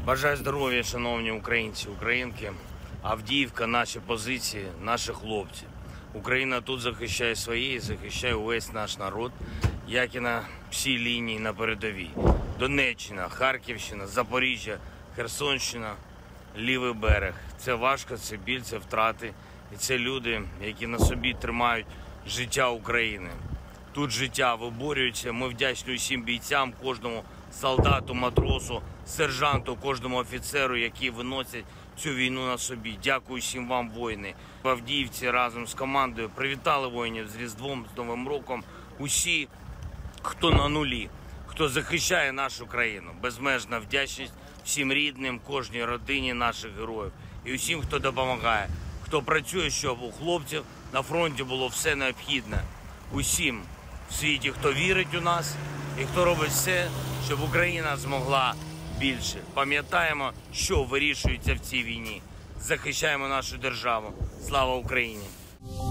Бажаю здоров'я, шановні українці, українки. Авдіївка, наші позиції, наші хлопці. Україна тут захищає свої, захищає увесь наш народ, як і на всій лінії на передовій. Донеччина, Харківщина, Запоріжжя, Херсонщина, лівий берег. Це важко, це біль, це втрати. І це люди, які на собі тримають життя України. Тут життя виборюється. Ми вдячні усім бійцям, кожному солдату, матросу, сержанту, кожному офіцеру, які виносять цю війну на собі. Дякую всім вам, воїни. В Авдіївці разом з командою привітали воїнів з Різдвом, з Новим роком. Усі, хто на нулі, хто захищає нашу країну. Безмежна вдячність всім рідним, кожній родині наших героїв. І усім, хто допомагає, хто працює, щоб у хлопців на фронті було все необхідне. Усім в світі, хто вірить у нас і хто робить все, щоб Україна змогла більше. Пам'ятаємо, що вирішується в цій війні. Захищаємо нашу державу. Слава Україні!